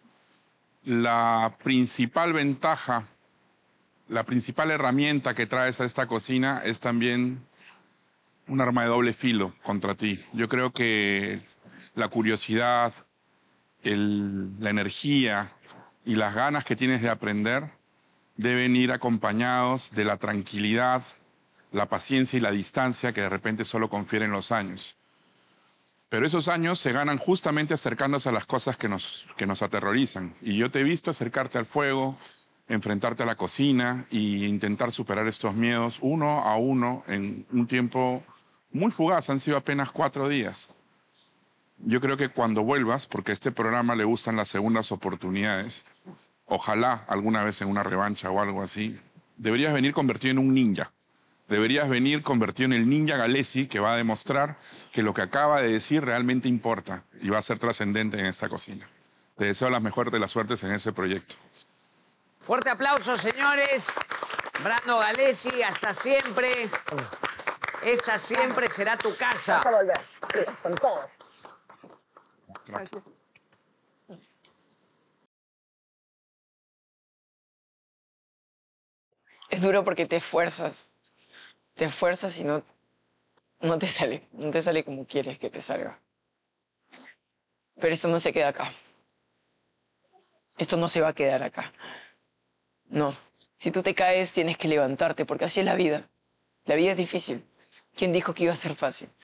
la principal ventaja, la principal herramienta que traes a esta cocina es también un arma de doble filo contra ti. Yo creo que la curiosidad, el, la energía y las ganas que tienes de aprender deben ir acompañados de la tranquilidad, la paciencia y la distancia que de repente solo confieren los años. Pero esos años se ganan justamente acercándose a las cosas que nos, que nos aterrorizan. Y yo te he visto acercarte al fuego, enfrentarte a la cocina e intentar superar estos miedos uno a uno en un tiempo muy fugaz. Han sido apenas cuatro días. Yo creo que cuando vuelvas, porque a este programa le gustan las segundas oportunidades, ojalá alguna vez en una revancha o algo así, deberías venir convertido en un ninja. Deberías venir convertido en el ninja Galesi que va a demostrar que lo que acaba de decir realmente importa y va a ser trascendente en esta cocina. Te deseo las mejores de las suertes en ese proyecto. Fuerte aplauso, señores. Brando Galesi, hasta siempre. Esta siempre será tu casa. Vas a volver. Con todo. Gracias. Es duro porque te esfuerzas. Te esfuerzas y no, no te sale. No te sale como quieres que te salga. Pero esto no se queda acá. Esto no se va a quedar acá. No. Si tú te caes, tienes que levantarte, porque así es la vida. La vida es difícil. ¿Quién dijo que iba a ser fácil?